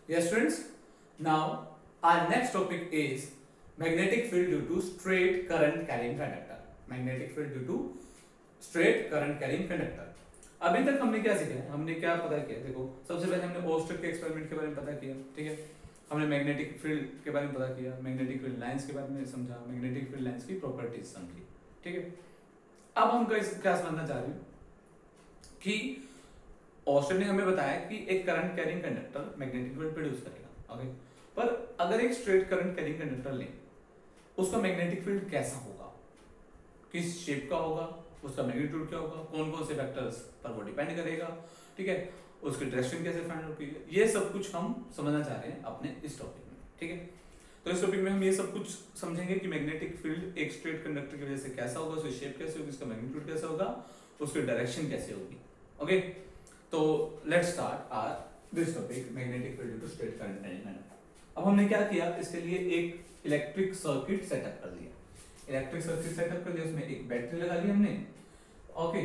Yes, students. Now, our next topic is magnetic field due to straight current carrying conductor. Magnetic field due to straight current carrying conductor. अभी तक हमने क्या सीखा है? हमने क्या पता किया? देखो, सबसे पहले हमने ओस्टर के एक्सपेरिमेंट के बारे में पता किया, ठीक है? हमने मैग्नेटिक फील्ड के बारे में पता किया, मैग्नेटिक फील्ड लाइंस के बारे में समझा, मैग्नेटिक फील्ड लाइंस की प्रॉपर्टीज समझी, ठीक है? अब हम क्या समझना चाह रहे हैं कि ऑस्टर ने हमें बताया कि एक current carrying conductor magnetic field produce करेगा, ओके? पर अगर एक स्ट्रेट करंट कैरिंग कंडक्टर लें, उसका मैग्नेटिक फील्ड कैसा होगा, किस शेप का होगा, उसका मैग्नीट्यूड क्या होगा, कौन कौन से फैक्टर्स पर वो डिपेंड करेगा, ठीक है? उसकी डायरेक्शन कैसे फाइंड आउट की, ये सब कुछ हम समझना चाह रहे हैं अपने इस टॉपिक में, ठीक है? तो इस टॉपिक में हम ये सब कुछ समझेंगे कि मैग्नेटिक फील्ड एक स्ट्रेट कंडक्टर की वजह से कैसा होगा, उसकी शेप कैसे होगी, उसका मैग्नीट्यूड कैसा होगा, उसकी डायरेक्शन कैसे होगी, ओके? तो let's start our this topic magnetic field due to straight current carrying conductor. अब हमने क्या किया, इसके लिए एक इलेक्ट्रिक सर्किट सेटअप कर दिया। इलेक्ट्रिक सर्किट सेटअप कर दिया, उसमें एक बैटरी लगा ली हमने, ओके?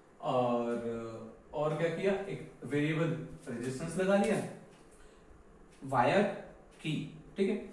और क्या किया, एक वेरिएबल रेजिस्टेंस लगा लिया, वायर की, ठीक है?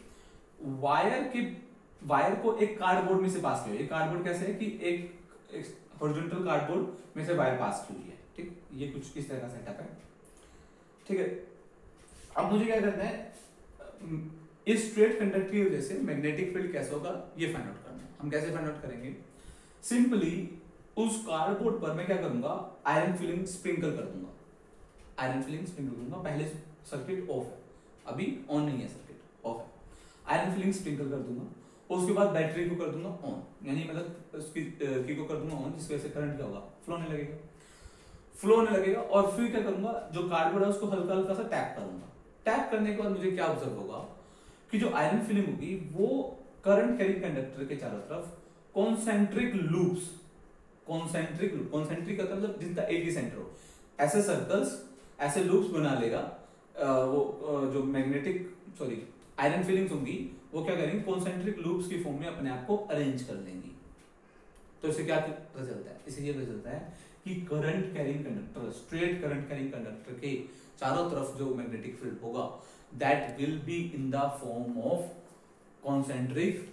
वायर को एक कार्डबोर्ड में से पास किया। ये कार्डबोर्ड कैसे है कि एक हॉरिजॉन्टल कार्डबोर्ड में से वायर पास की हुई है, ठीक? ये कुछ इस तरह का सेटअप है, ठीक है? अब मुझे क्या करना है, इस स्ट्रेट कंडक्टर की वजह से मैग्नेटिक फील्ड कैसा होगा ये फाइंड आउट करना है। हम कैसे फाइंड आउट करेंगे? सिंपली उस कार्डबोर्ड पर मैं क्या करूंगा, आयरन फिलिंग स्प्रिंकल कर दूंगा। आयरन फिलिंग स्प्रिंकल करूंगा। पहले सर्किट ऑफ है, अभी ऑन नहीं है, सर्किट ऑफ है। आयरन फिलिंग स्प्रिंकल कर दूंगा, उसके बाद बैटरी को कर दूंगा ऑन, यानी मतलब उसकी की को कर दूंगा ऑन, जिसकी वजह से करंट क्या होगा, फ्लो होने लगेगा। और फिर क्या करूंगा, जो कार्डबोर्ड है उसको हल्का हल्का सा टैप करूंगा। टैप करने के बाद मुझे क्या ऑब्जर्व होगा कि जो आयरन फिलिंग होगी वो करंट कैरिंग कंडक्टर के चारों तरफ कॉन्सेंट्रिक लूप्स, कॉन्सेंट्रिक का मतलब जिनका एक ही सेंटर हो, ऐसे सर्कल्स, ऐसे लूप्स बना लेगा। वो जो आयरन फिलिंग्स होंगी वो क्या करेंगे, कॉन्सेंट्रिक लूप्स की फॉर्म में अपने आप को अरेंज कर लेंगी। तो इससे क्या रिजल्ट है? इससे ये रिजल्ट है कि current carrying conductor, straight current carrying conductor के चारों तरफ जो मैग्नेटिक फील्ड होगा that will be in the form of concentric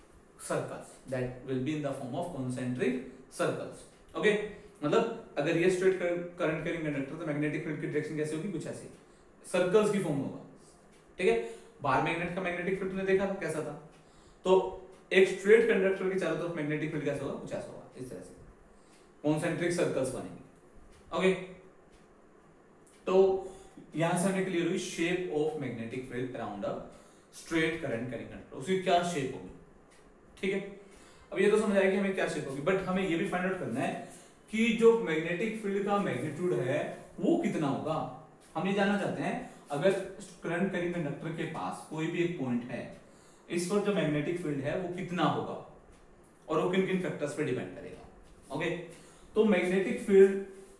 circles, okay? मतलब अगर ये स्ट्रेट करंट कैरिंग कंडक्टर तो मैग्नेटिक फील्ड की डायरेक्शन कैसे होगी, कुछ ऐसे सर्कल्स की फॉर्म होगा, ठीक है? बार मैग्नेट का मैग्नेटिक फील्ड तुमने देखा था कैसा था, तो एक स्ट्रेट कंडक्टर के चारों तरफ मैग्नेटिक फील्ड कैसा होगा, कुछ ऐसा होगा, इस तरह से कॉन्सेंट्रिक सर्कल्स बनेंगे, ओके? तो यहां से हमें क्लियर हुई shape of magnetic field around a straight current carrying conductor, उसकी क्या शेप होगी, ठीक है? अब ये तो समझ आया कि हमें क्या शेप होगी, बट हमें ये भी फाइंड आउट करना है कि जो मैग्नेटिक फील्ड का मैग्नीट्यूड है वो कितना होगा। हम ये जानना चाहते हैं अगर करंट कैरिंग कंडक्टर के पास कोई भी एक पॉइंट है, इस पर जो मैग्नेटिक फील्ड है वो कितना होगा और वो किन किन फैक्टर्स पे डिपेंड करेगा, ओके? तो मैग्नेटिक फील्ड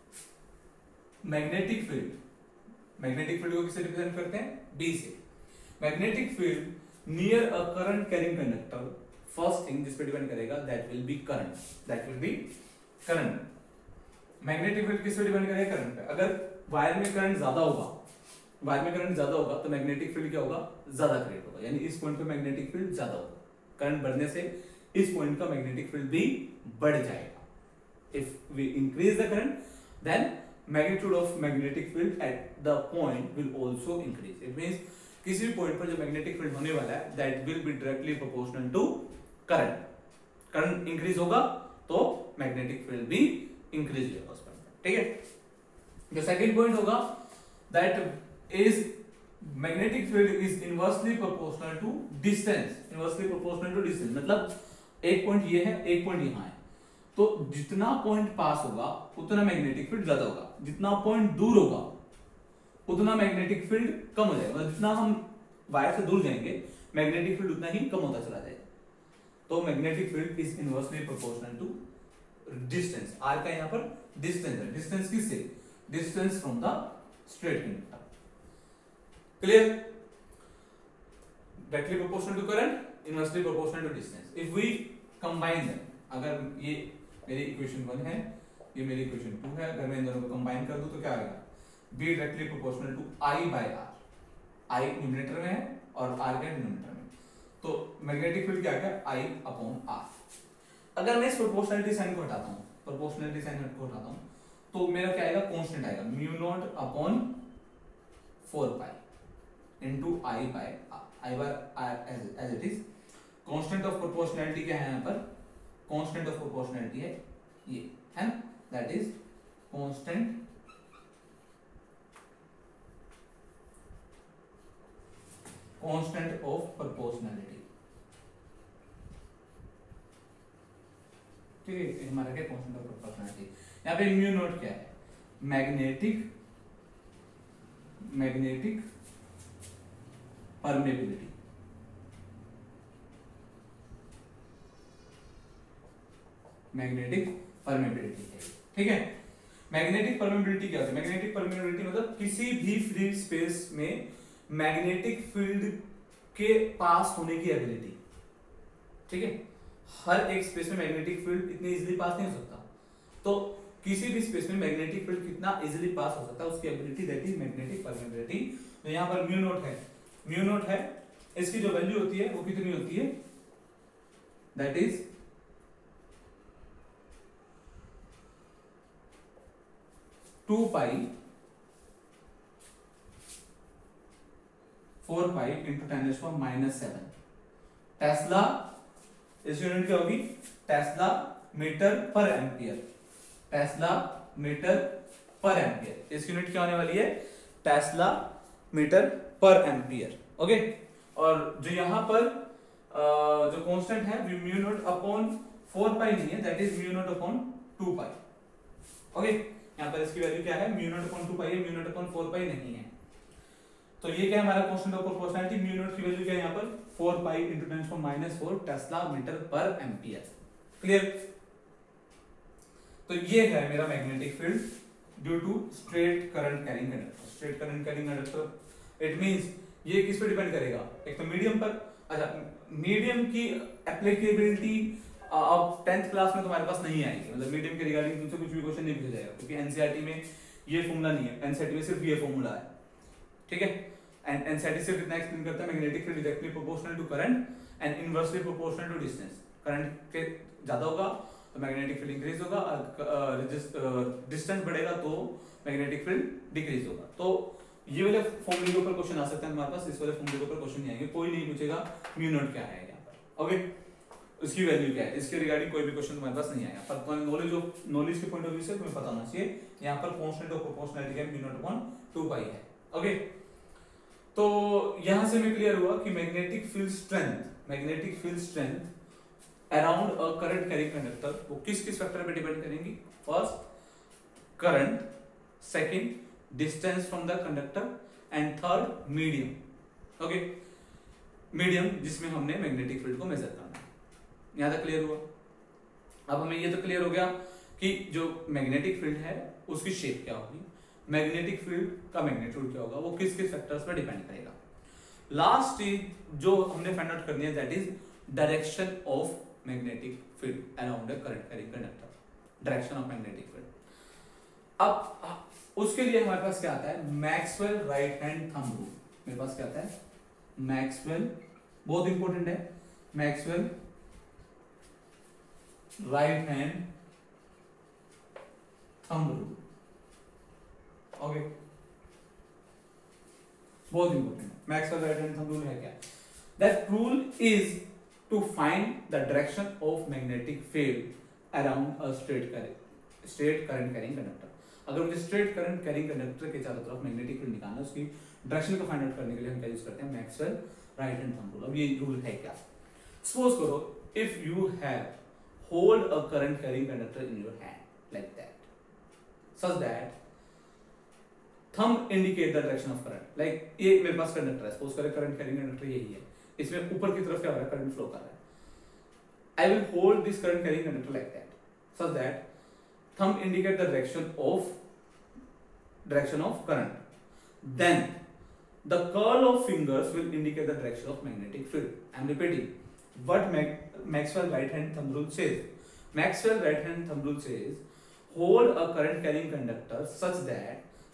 को किससे रिप्रेजेंट करते हैं, बी से। Magnetic field near a current carrying conductor, first thing जिस पे डिपेंड करेगा that will be current. Magnetic field किस पे डिपेंड करेगा, करंट पे। अगर वायर में करंट ज्यादा होगा तो मैग्नेटिक फील्ड क्या होगा, ज्यादा क्रिएट होगा, यानी इस पॉइंट पे मैग्नेटिक फील्ड ज्यादा होगा। करंट बढ़ने से इस पॉइंट का मैग्नेटिक फील्ड भी बढ़ जाएगा। If we increase the current then magnitude of magnetic field at the point will also increase. It means किसी भी पॉइंट पर जो मैग्नेटिक फील्ड होने वाला है that will be directly proportional to current increase होगा तो मैग्नेटिक फील्ड भी इंक्रीज होगा उस पॉइंट पर, ठीक है? जो सेकंड पॉइंट होगा that is magnetic field is inversely proportional to distance. मतलब एक पॉइंट ये है, एक पॉइंट यहां है, तो जितना पॉइंट पास होगा उतना मैग्नेटिक फील्ड ज्यादा होगा, जितना पॉइंट दूर होगा उतना मैग्नेटिक फील्ड कम हो जाएगा। जितना हम वायर से दूर जाएंगे मैग्नेटिक फील्ड उतना ही कम होता चला जाएगा। तो magnetic field is inversely proportional to distance. R का यहां पर डिस्टेंस है, डिस्टेंस किससे, distance from the straight conductor, clear? Directly proportional to current, inversely proportional to distance. If we combine them, अगर ये मेरी इक्वेशन 1 है, ये मेरी इक्वेशन 2 है, अगर मैं इन दोनों को कंबाइन कर दूं तो क्या आएगा, B directly proportional to I by R. I numerator में है और आर क्या डिनोमिनेटर में, तो मैग्नेटिक फील्ड क्या है आई अपॉन आर। अगर मैं इस प्रोपोर्शनलिटी साइन को हटाता हूँ, प्रोपोर्शनलिटी साइन को हटाता हूँ, तो मेरा क्या आएगा, कांस्टेंट आएगा mu naught upon 4 pi into I by I bar R as it is. Constant of proportionality क्या है यहाँ पर, कांस्टेंट ऑफ प्रोपोर्शनलिटी है ये, है ना, that is constant of proportionality. ठीक है, हमारा क्या कांस्टेंट ऑफ प्रोपोर्शनलिटी। यहाँ पे म्यू नोट क्या है, मैग्नेटिक परमेबिलिटी। मैग्नेटिक परमेबिलिटी है, ठीक है। मैग्नेटिक परमेबिलिटी क्या होती है, मैग्नेटिक परमेबिलिटी मतलब किसी भी फ्री स्पेस में मैग्नेटिक फील्ड के पास होने की एबिलिटी, ठीक है। हर एक स्पेस में मैग्नेटिक फील्ड इतनी इजीली पास नहीं हो सकता, तो किसी भी स्पेस में मैग्नेटिक फील्ड कितना इजीली पास हो सकता है उसकी ability, that is magnetic permeability. तो यहाँ पर म्यू नोट है, म्यू नोट है, इसकी जो वैल्यू होती है वो कितनी होती है, that is 2 pi 4 pi into 10⁻⁷ tesla. इस यूनिट क्या होगी, tesla metre per ampere, tesla metre per ampere. इस यूनिट क्या होने वाली है, tesla metre per ampere, okay. और जो यहां पर जो कांस्टेंट है म्यू नॉट अपॉन 4 पाई नहीं है, that is mu naught upon 2 pi, okay. यहाँ पर इसकी वैल्यू क्या है, म्यू नॉट अपॉन 2 पाई है, म्यू नॉट अपॉन 4 पाई नहीं है। तो ये क्या है हमारा constant of proportionality, mu naught की वैल्यू क्या है यहाँ पर 4 pi into 10⁻⁴ tesla metre per ampere, clear. तो ये है मेरा magnetic field due to straight current carrying conductor. Straight current carrying conductor it means ये किस पे डिपेंड करेगा, एक तो मीडियम पर। अच्छा, मीडियम की एप्लीकेबिलिटी अब 10th क्लास में तुम्हारे पास नहीं आएगी, मतलब मीडियम के रिगार्डिंग तुमसे कुछ भी क्वेश्चन नहीं पूछा जाएगा, क्योंकि एनसीईआरटी में ये फॉर्मूला नहीं है, एनसीईआरटी में सिर्फ ये फॉर्मूला है, ठीक है। एंड एनसीईआरटी सिर्फ इतना एक्सप्लेन करता है magnetic field directly proportional to current and inversely proportional to distance. Current के ज्यादा होगा तो मैग्नेटिक फील्ड इंक्रीज होगा, डिस्टेंस बढ़ेगा तो मैग्नेटिक फील्ड डिक्रीज होगा। तो ये वाले फॉर्मूले के ऊपर क्वेश्चन आ सकते हैं हमारे पास, इस वाले फॉर्मूले के ऊपर क्वेश्चन नहीं आएंगे, कोई नहीं पूछेगा म्यू नॉट क्या है यहाँ पर, ओके, उसकी वैल्यू क्या है, इसके रिगार्डिंग कोई भी क्वेश्चन तुम्हारे पास नहीं आएगा। पर नॉलेज के पॉइंट ऑफ व्यू से तुम्हें पता होना चाहिए यहाँ पर कांस्टेंट ऑफ प्रोपोर्शनलिटी का म्यू नॉट अपॉन 2 पाई है, ओके। तो यहां से मैं क्लियर हुआ कि magnetic field strength around a current carrying conductor वो किस किस फैक्टर पे डिपेंड करेंगी, first current, second distance from the conductor and third medium, okay. Medium जिसमें हमने मैग्नेटिक फील्ड को मेजर करना है, यहां तक क्लियर हुआ। अब हमें ये तो क्लियर हो गया कि जो मैग्नेटिक फील्ड है उसकी शेप क्या होगी, मैग्नेटिक फील्ड का मैग्नीट्यूड क्या होगा, वो किस किस फैक्टर्स पर डिपेंड करेगा। लास्ट चीज जो हमने फाइंड आउट करनी है that is direction of magnetic field around a current carrying conductor, direction of magnetic field. अब उसके लिए हमारे पास क्या आता है, Maxwell right hand thumb rule. मेरे पास क्या आता है, मैक्सवेल, बहुत इंपॉर्टेंट है, Maxwell right hand thumb rule, okay, बहुत इंपॉर्टेंट है। Maxwell right hand thumb rule है क्या, that rule is to find the direction of magnetic field around a straight current carrying conductor. अगर मुझे स्ट्रेट करंट कैरिंग कंडक्टर के चारों तरफ magnetic field निकालना है, उसकी डायरेक्शन को फाइंड आउट करने के लिए हम क्या यूज करते हैं, Maxwell right hand thumb rule. अब ये रूल है क्या, सपोज करो if you have hold a current carrying conductor in your hand like that, such that thumb indicate the direction of current. Like ये मेरे पास कंडक्टर है, सपोज करें करंट कैरिंग कंडक्टर यही है, इसमें ऊपर की तरफ क्या हो रहा है, करंट फ्लो कर रहा है। I will hold this current carrying conductor like that, such that thumb indicate the direction of current, then the curl of fingers will indicate the direction of magnetic field. I am repeating what Maxwell right hand thumb rule says. Maxwell right hand thumb rule says hold a current carrying conductor such that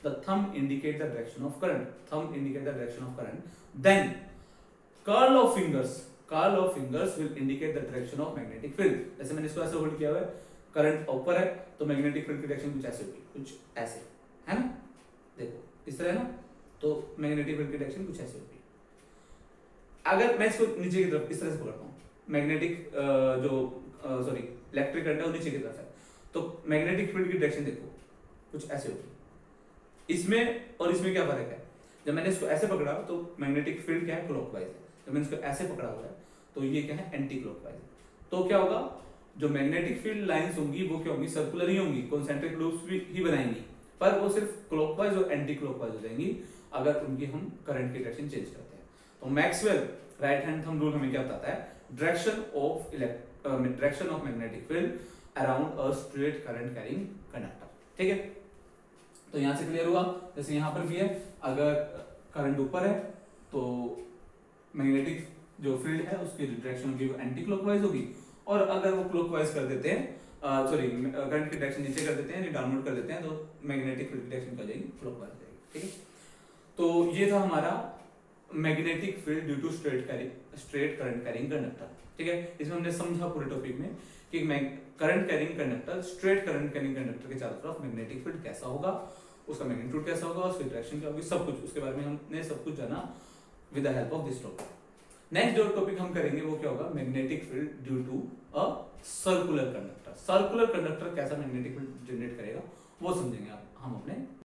the thumb indicate the direction of current, then curl of fingers will indicate the direction of magnetic field. जैसे मैंने इसको ऐसे hold किया हुआ है, current ऊपर है तो मैग्नेटिक फील्ड की डायरेक्शन कुछ ऐसे होगी, कुछ ऐसे, है ना, देखो इस तरह ना, तो मैग्नेटिक फील्ड की डायरेक्शन कुछ ऐसे होगी। अगर मैं इसको नीचे की तरफ इस तरह से पकड़ता हूँ, मैग्नेटिक इलेक्ट्रिक करंट है वो नीचे की तरफ है, तो मैग्नेटिक फील्ड की डायरेक्शन देखो कुछ ऐसे होगी। इसमें और इसमें क्या फर्क है, जब मैंने इसको ऐसे पकड़ा तो मैग्नेटिक फील्ड क्या है, क्लॉकवाइज है, जब मैंने इसको ऐसे पकड़ा हुआ है तो ये क्या है, एंटी क्लॉकवाइज। तो क्या होगा, जो मैग्नेटिक फील्ड लाइंस होंगी वो क्या होंगी, सर्कुलर ही होंगी, कॉन्सेंट्रिक लूप्स भी ही बनाएंगी, पर वो सिर्फ क्लॉकवाइज और एंटी क्लॉकवाइज हो जाएंगी अगर उनकी हम करंट की डायरेक्शन चेंज करते हैं। तो Maxwell right hand thumb rule हमें क्या बताता है, direction of magnetic field around a straight current carrying conductor. ठीक है, तो यहां से क्लियर हुआ। जैसे यहां पर भी है, अगर करंट ऊपर है तो मैग्नेटिक जो फील्ड है उसकी डायरेक्शन होगी वो एंटी क्लॉकवाइज होगी, और अगर वो क्लॉकवाइज कर देते हैं, करंट की डायरेक्शन नीचे कर देते हैं या डाउनवर्ड कर देते हैं तो मैग्नेटिक फील्ड की डायरेक्शन क्या जाएगी, क्लॉकवाइज जाएगी। ठीक है, तो ये था हमारा magnetic field due to straight current carrying conductor. ठीक है, इसमें हमने समझा पूरे टॉपिक में कि current carrying conductor, straight current carrying conductor के चारों तरफ मैग्नेटिक फील्ड कैसा होगा, उसका मैग्नीट्यूड कैसा होगा, उसकी डायरेक्शन क्या होगी, सब कुछ उसके बारे में हमने सब कुछ जाना with the help of this topic. Next जो टॉपिक हम करेंगे वो क्या होगा, magnetic field due to a circular conductor. Circular conductor कैसा मैग्नेटिक फील्ड जनरेट करेगा वो समझेंगे हम अपने